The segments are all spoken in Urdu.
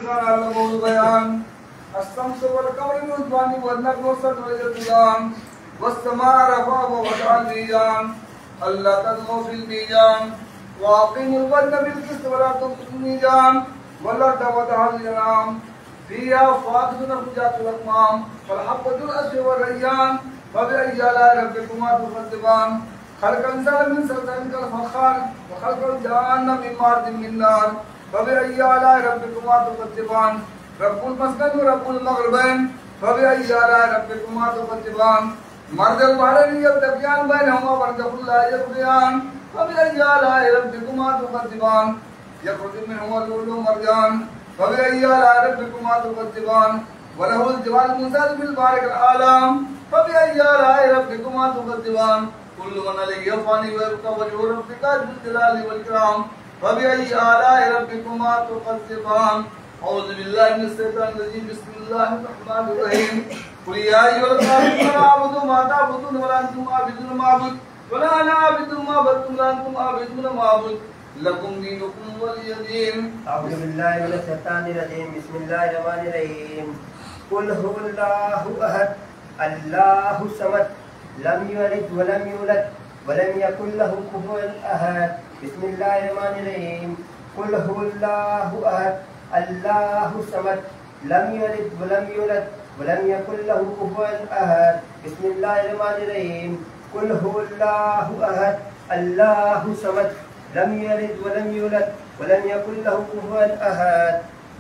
كان علمه البيان الشمس والقمر بحسبان والنجم والشجر يسجدان والسماء رفعها ووضع الميزان ألا تطغوا في الميزان وأقيموا الوزن بالقسط ولا تخسروا الميزان والأرض وضعها للأنام فيها فاكهة وزينة الأكمام والحبة الأسود والريان فبأي آلاء ربكما تكذبان خلق الإنسان من صلصال كالفخار وخلق الجان من مارج من نار فبأي آلاء ربكما تكذبان رب المسكن ورب المغربين فبأي آلاء ربكما تكذبان مرج البحرين يلتقيان بينهما برزخ لا يبغيان فبأي آلاء ربكما تكذبان يخرج منهما اللؤلؤ والمرجان فبأي آلاء ربكما تكذبان وله الجبال المساد بالبحر كالأعلام فبأي آلاء ربكما تكذبان كل من عليها فان ويبقى وجه ربك ذو الجلال والإكرام فبأي آلاء ربكما تكذبان أعوذ بالله من الشيطان الرجيم بسم الله الرحمن الرحيم قل يا أيها الكافرون لا أعبد ما تعبدون ولا أنتم عابدون ما أعبد ولا أنا عابد ما عبدتم ولا أنتم عابدون ما أعبد لكم دينكم ولي دين. أعوذ بالله من الشيطان الرجيم بسم الله الرحمن الرحيم قل هو الله أحد الله الصمد لم يلد ولم يولد ولم يكن له كفوا أحد بسم الله الرحمن الرحيم قل هو الله أحد الله الصمد لم يلد ولم يولد ولم يكن له كفوا أحد بسم الله الرحمن الرحيم قل هو الله أحد الله الصمد لم يلد ولم يولد ولم يكن له كفوا أحد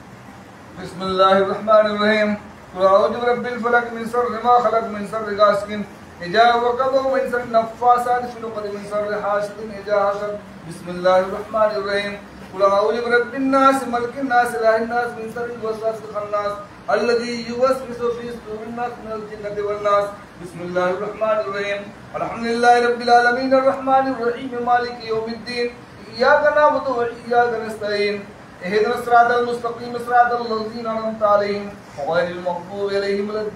بسم الله الرحمن الرحيم قل أعوذ برب الفلق من شر ما خلق من شر غاسق إذا وقب ومن شر النفاثات في العقد من شر حاسد إذا حسد بسم الله الرحمن الرحيم قل أعوذ برب الناس ملك الناس إله الناس من شر الوسواس الخناس الذي يوسوس في صدور الناس من الجنة والناس بسم الله الرحمن الرحيم الحمد لله رب العالمين الرحمن الرحيم مالك يوم الدين إياك نعبد وإياك نستعين اهدنا الصراط المستقيم صراط الذين أنعمت عليهم غير المغضوب عليهم ولا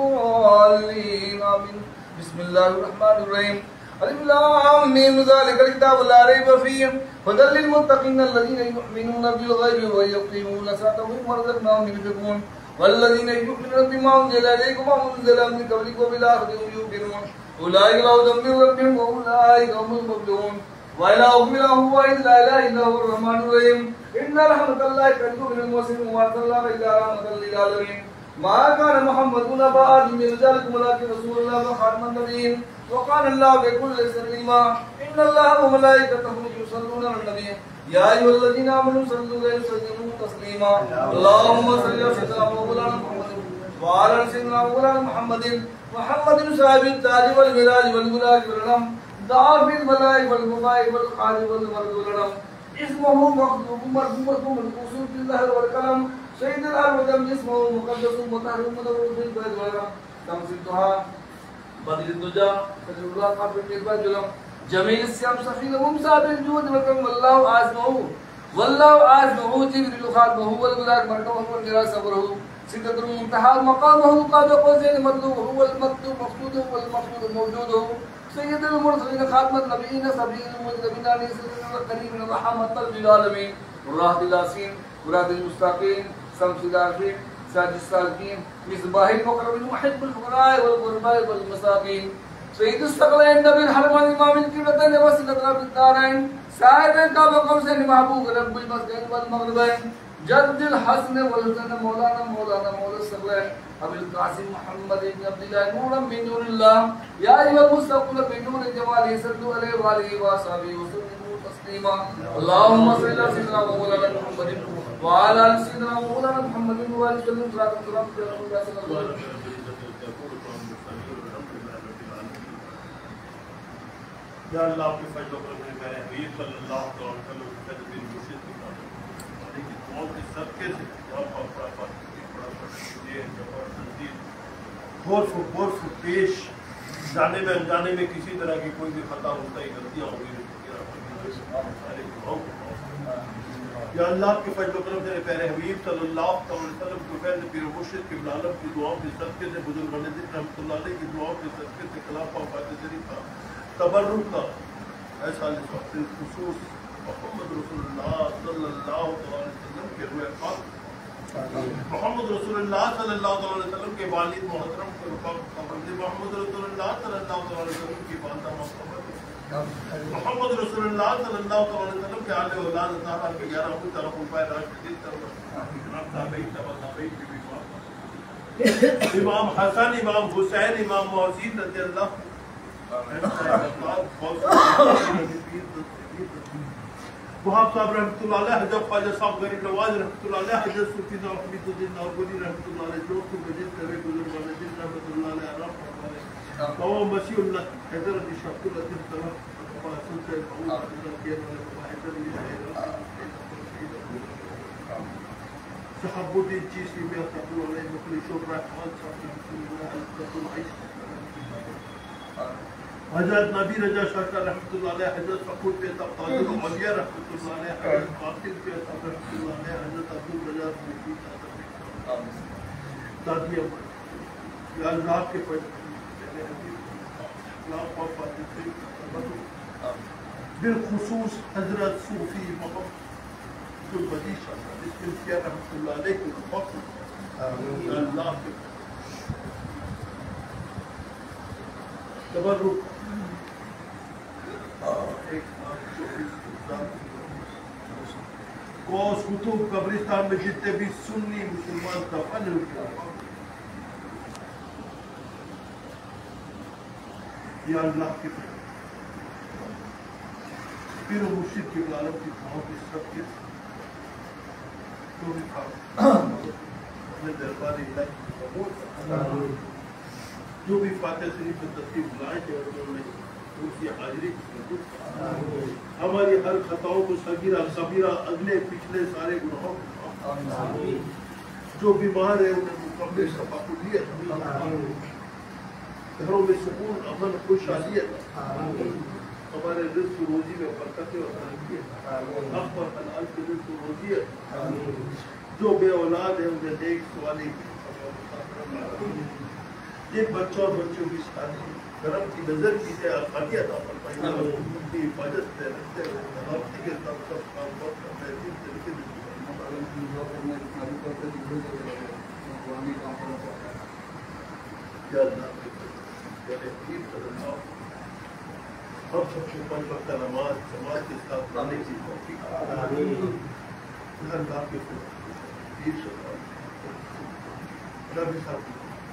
الضالين آمين بسم الله الرحمن الرحيم ألف لام ميم ذلك الكتاب لا ريب فيه هدى للمتقين الذين يؤمنون بالغيب ويقيمون الصلاة ومما رزقناهم ينفقون والذين يؤمنون بما أنزل إليك وما أنزل من قبلك وبالآخرة هم يوقنون أولئك على هدى من ربهم وأولئك هم المفلحون وإلهكم إله واحد لا إله إلا هو الرحمن الرحيم إن رحمة الله قريب من المحسنين وأرسلناك إلى رحمة للعالمين ما كان محمد أبا أحد من رجالكم ولكن رسول الله وخاتم النبيين وقال الله بكل شيء عليما إن الله وملائكته يصلون على النبي يا أيها الذين آمنوا صلوا عليه وسلموا تسليما اللهم صل على سيدنا مولانا محمد وعلى سيدنا مولانا محمد صاحب التاج والمراج والمراج والرحم دعا في الملائكة والملائكة والخالق والمرد والرحم اسمه مخلوق مرحوم القصور في الظهر والكلام سيد الأرض ودم اسمه مقدس مطهر مدور في البيت والرحم تمسكها بدر الدجى بدر الله قبل النسبة جلم جميل السيام سفينة ممسى بالجود وكم والله عازمه جبريل خاتمه والملاك مركبه والجراء صبره سدة المنتهى مقامه قاب قوسين مطلوب هو المكتوب مقصود والمقصود موجود سيد المرسلين خاتم النبيين سبيل المذنبين عليه الكريم رحمة للعالمين والراحة الياسين مراد المستقيم شمس العارفين ساج السالكين مصباح المقربين محب الفقراء والغرباء والمساكين سيد الثقلين نبي الحرمان امام القبلتين وسيلتنا في الدارين صاحب الكعبة قوسين محبوب رب المسجد والمغربين جد الحسن والحسن مولانا الثقلين ابي القاسم محمد بن عبد الله نورا من نور الله يا ايها المستقبل بنور جماله صلوا عليه وآله وصحبه وسلموا تسليما اللهم صل على سيدنا مولانا محمد وعلى ال سيدنا مولانا محمد وعلى وسلم صلاه الله یا اللہ آپ کے فضل و کرم میں میرے حبیب صلی اللہ علیہ وسلم کی فضل بن مرشد کی بات ہے کہ دعاؤں کے صدقے سے غور و پیش جانے میں انجانے میں کسی طرح کی کوئی بھی خطا ہوتا ہی غلطیاں ہوگی یا اللہ آپ کے فضل و کرم سے پیارے حبیب صلی اللہ علیہ وسلم کو فیض پیر مرشد کی عالم کی دعاؤں کے صدقے سے بزرگان ذکر رحمۃ اللہ علیہ کی دعاؤں کے صدقے سے خلاف وفات شریف کا تبرک کا ایسا خصوص محمد رسول اللہ صلی اللہ علیہ وسلم کے روح پاک رسول اللہ صلی اللہ علیہ وسلم کے والد محترم محمد رسول اللہ صلی اللہ علیہ وسلم کی والدہ محمد رسول اللہ صلی اللہ علیہ وسلم کے آل اولاد اطہار کے 11 طرف خلفائے راشدین امام حسن، امام حسین، امام محسن رضی اللہ وہاب صاحب رحمۃ اللہ علیہ، حضرت خواجہ صاحب غریب نواز رحمۃ اللہ علیہ، حضرت صوفی صاحب حمید الدین ناگوری رحمۃ اللہ علیہ، جو مجید کرے بزرگ والدین رحمۃ اللہ علیہ، تمام مسیح اللہ حیدر علی شاہ الدین طرف صحاب الدین چیسی میں رحمۃ اللہ علیہ، مخلص الرحمن حضرت نبی رضا شاہ رحمۃ اللہ علیہ، حضرت فخر پہ تقاضر علیہ رحمۃ اللہ علیہ، حضرت قاسم پہ رحمۃ اللہ علیہ، حضرت عبد الرجا دادی یا اللہ کے بالخصوص حضرت صوفی محمد البدی شاہ رحمۃ اللہ علیہ کے اللہ کے تبرک کوس کتب قبرستان میں جتنے بھی سنی مسلمان دفن ہوئے یا اللہ کے پیر و مرشد کے عالم کی دعاؤں کی سب کے جو بھی اپنے دربار الہی کی قبول جو بھی فاتح شریف میں تشریف لائے تھے اور انہوں نے ان کی حاضری کی قبول ہماری ہر خطاؤں کو صغیرہ کبیرہ اگلے پچھلے سارے گناہوں کو جو بیمار ہے انہیں مکمل شفا کلیت گھروں میں سکون امن خوشحالیت ہمارے رزق و روزی میں برکت اور ترقیت حق اور حلال کی رزق و روزیت جو بے اولاد ہے انہیں نیک سوالی جن بچوں اور بچوں کی شادی کرم کی نظر کی سے آسانی عطا فرمائی ان کی حفاظت سے رکھتے ہوئے ہفتے کے سب کام بہت بہترین طریقے سے یا اللہ ہم سب کو 5 وقت نماز جماعت کے ساتھ پڑھنے کی توفیق اللہ کے پیر صاحب نبی صاحب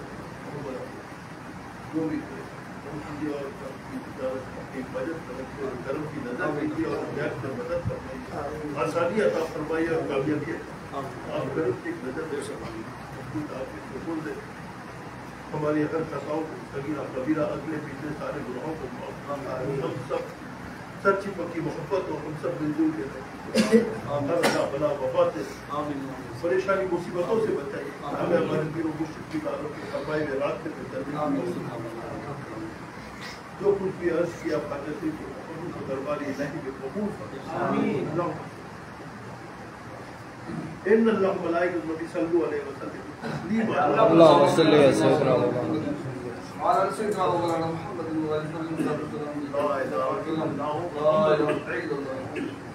جو بھی کیجیے اور کی مدد کریں اور کرم کی نظر کیجیے اور نیک میں مدد فرمائیے آسانی عطا فرمائیے اور کامیابی آپ کرم کی نظر دے سکیں آپ کے قبول دے ہماری اگر خطاؤں کو صغیرہ کبیرہ اگلے پچھلے سارے گناہوں کو ہم سب سچی پکی محبت اور ہم سب مل جل کے اللہ بلا وفا سے پریشانی مصیبتوں سے بچائیے ہمیں ہمارے پیر و مرشد کی تعلق کے قبائل میں رات کے جو کچھ بھی عرض کیا فاتح سے دربار الہی میں قبول فرمائے ان اللہ ملائکۃ النبی صلی اللہ علیہ وسلم تسلیما اللهم صل وسلم وعلى سيدنا مولانا محمد وعلى اله وصحبه وسلم لا اله الا الله